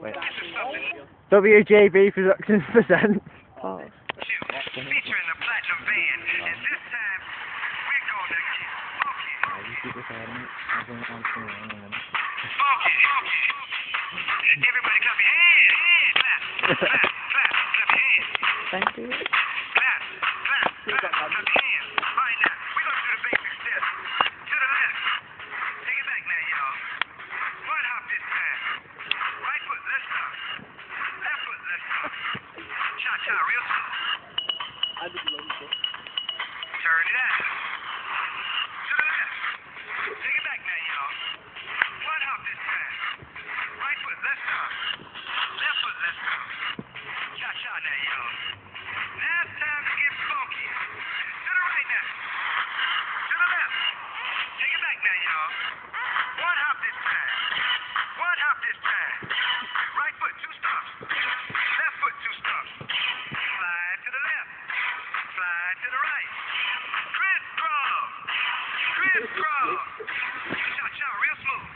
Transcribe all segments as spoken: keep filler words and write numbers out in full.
Wait. W J B Productions presents. Oh. Featuring the Platinum Band, and this time we're gonna get funky. Funky, funky. Everybody clap your hands. Clap, clap, clap, clap your hands. Thank you. Clap, clap, clap, clap your hands. Right now, we're gonna do the basic steps. To the left. Take it back now, y'all. One hop this time. Right foot, left stop. Left foot, left stop. Cha-cha, real slow. Turn it out. To the left. Take it back now, y'all. One hop this time. Right foot, left stop. Left foot, left stop. Cha-cha now, y'all. Now it's time to get funky. To the right now. To the left. Take it back now, y'all. One hop this time. One hop this time. Right foot, two stops. Left foot, two stops. Slide to the left. Slide to the right. Crisscross. Crisscross. Cha-cha, real smooth.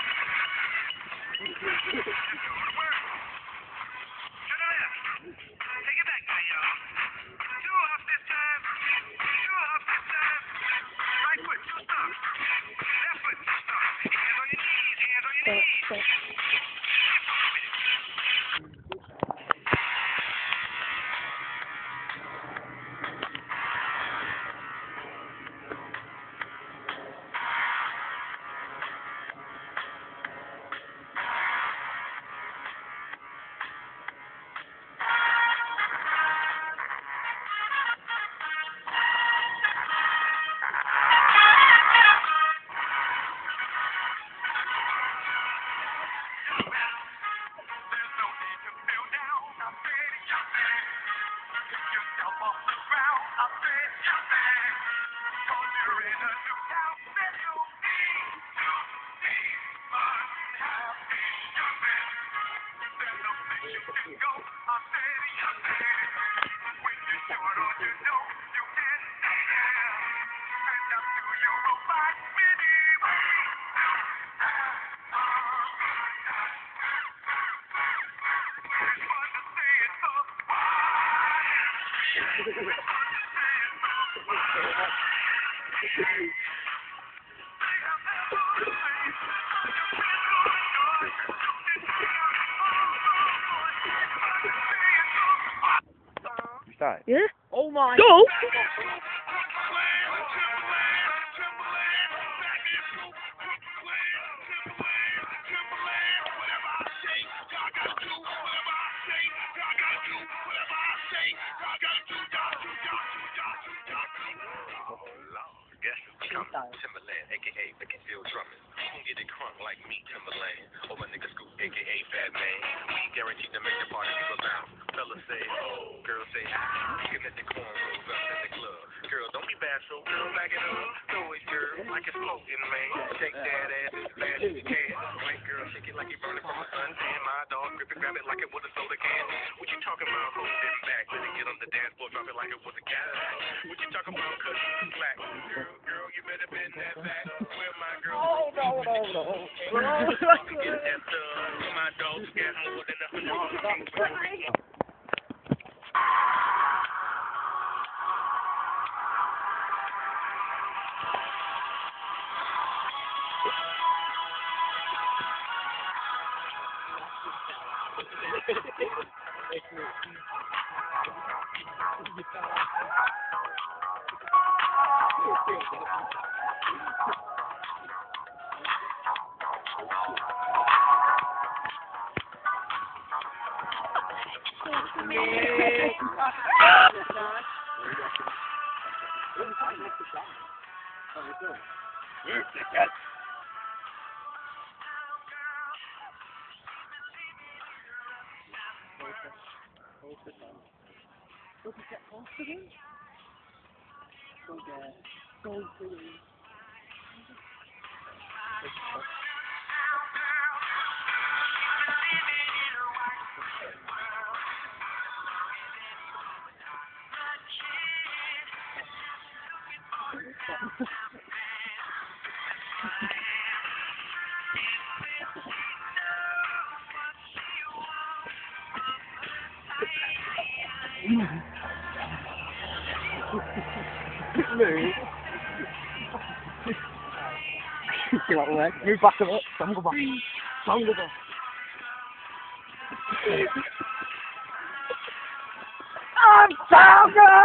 Let's go to work. To the left. Take it back now, y'all. Two hops this time. Two hops this time. Right foot, two stops. Left foot, two stops. Hands on your knees. Hands on your knees. Start. Yeah? Oh my. Go! Timberland, aka Bakersfield Drummond. You can get it crunk like me, Timberland. Or my nigga Scoop, aka Fat Man. We guaranteed to make the party people bounce. Fellas say, oh, girls say, ah. You can let the corn rolls up in the club. Girl, don't be bashful. Girl, back it up. Throw it, girl, like it's smoking, man. Shake that ass as fast as you can. White girl, shake it like you burning from a suntan. My dog, grip it, grab it like it was a soda can. What you talking about? Hold it back. Let it get on the dance floor. Drop it like it was a cat. What you talking about? Cause you black. Girl, girl, you better bend that back. Where my girl? Oh, no, no, no. Get that stuff. My dogs got more than a hundred. Get out of the way. Move back a bit. Sam, go back. Sam, go back. I'm Sam!